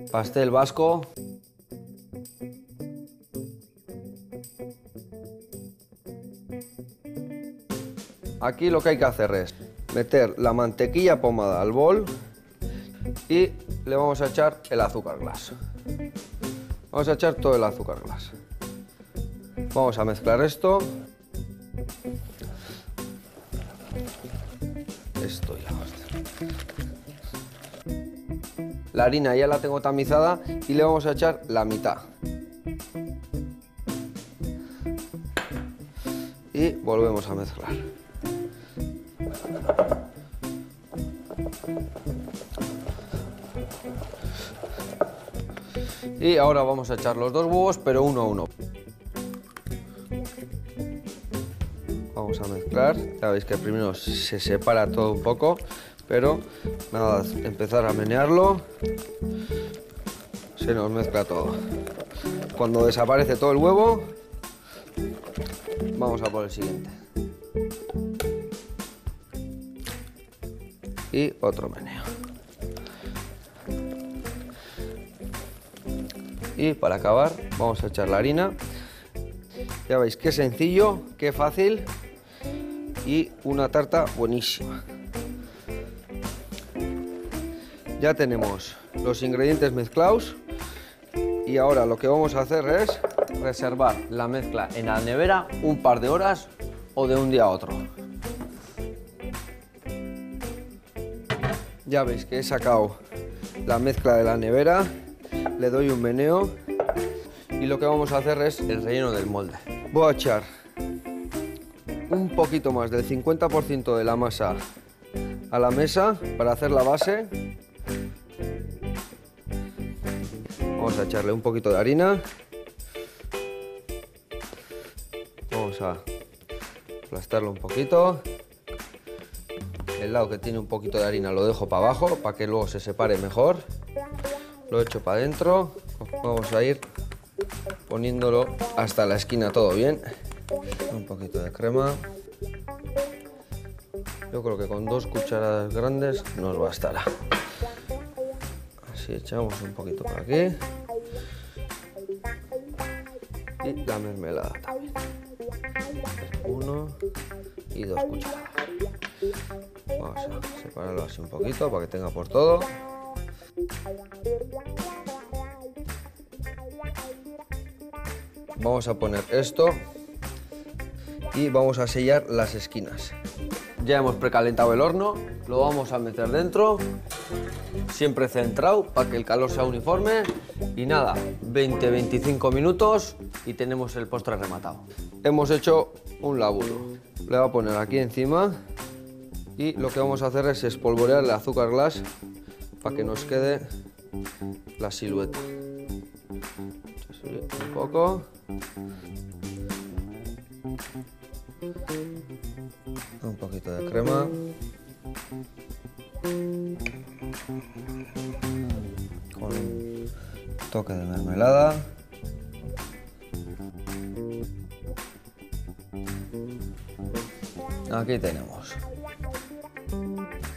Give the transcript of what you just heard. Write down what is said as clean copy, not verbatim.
pastel vasco. Aquí lo que hay que hacer es meter la mantequilla pomada al bol y le vamos a echar el azúcar glass. Vamos a echar todo el azúcar glass. Vamos a mezclar esto. Esto ya. La harina ya la tengo tamizada y le vamos a echar la mitad. Y volvemos a mezclar. Y ahora vamos a echar los dos huevos, pero uno a uno. Vamos a mezclar. Ya veis que primero se separa todo un poco, pero nada, empezar a menearlo. Se nos mezcla todo. Cuando desaparece todo el huevo, vamos a por el siguiente. Y otro meneo. Y para acabar vamos a echar la harina. Ya veis qué sencillo, qué fácil y una tarta buenísima. Ya tenemos los ingredientes mezclados y ahora lo que vamos a hacer es reservar la mezcla en la nevera un par de horas o de un día a otro. Ya veis que he sacado la mezcla de la nevera, le doy un meneo y lo que vamos a hacer es el relleno del molde. Voy a echar un poquito más del 50% de la masa a la mesa para hacer la base. Vamos a echarle un poquito de harina. Vamos a aplastarlo un poquito. El lado que tiene un poquito de harina lo dejo para abajo para que luego se separe mejor. Lo echo para adentro. Vamos a ir poniéndolo hasta la esquina todo bien. Un poquito de crema. Yo creo que con 2 cucharadas grandes nos bastará. Así echamos un poquito por aquí. Y la mermelada también. 1 y 2 cucharadas. Vamos a separarlo así un poquito para que tenga por todo. Vamos a poner esto y vamos a sellar las esquinas. Ya hemos precalentado el horno, lo vamos a meter dentro, siempre centrado para que el calor sea uniforme y nada, 20-25 minutos y tenemos el postre rematado. Hemos hecho un laburo, le voy a poner aquí encima y lo que vamos a hacer es espolvorear el azúcar glass para que nos quede la silueta. Un poco. Un poquito de crema. Con un toque de mermelada. Aquí tenemos.